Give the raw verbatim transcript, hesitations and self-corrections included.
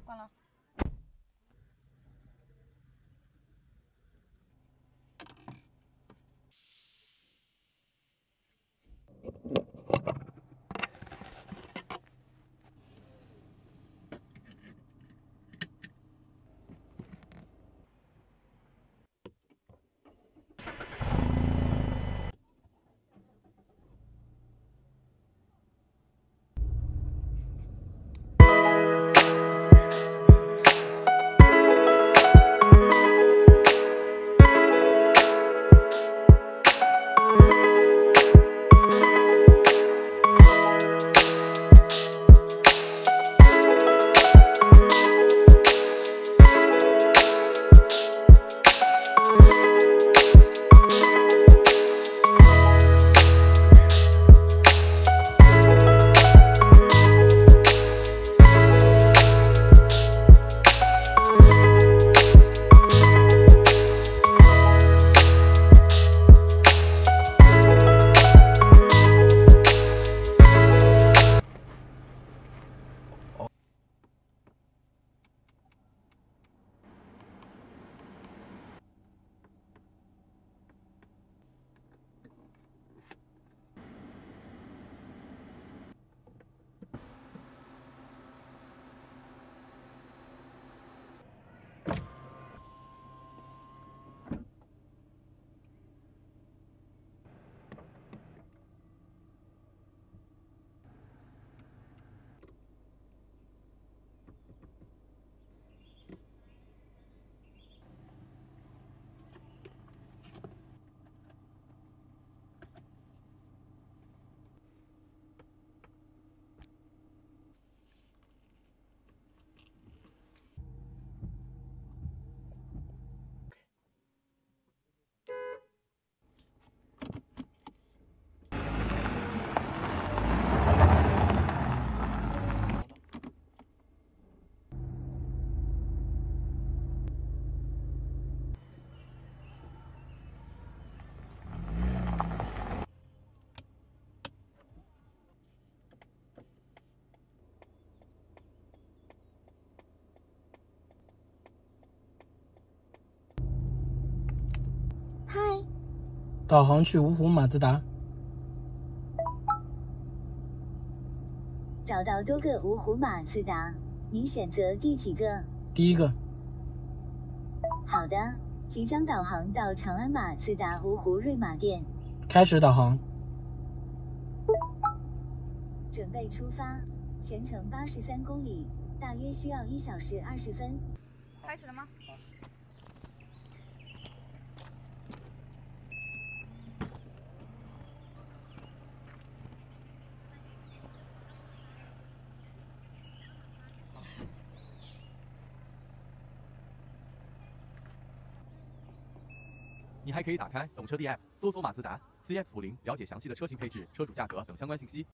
关了。 嗨， 导航去芜湖马自达。 找到多个芜湖马自达，您选择第几个？ 第一个。 好的，即将导航到长安马自达芜湖瑞马店。 开始导航。 准备出发，全程八十三公里，大约需要一小时二十分。 开始了吗？ 你还可以打开懂车帝 App， 搜索马自达 C X 五十，了解详细的车型配置、车主价格等相关信息。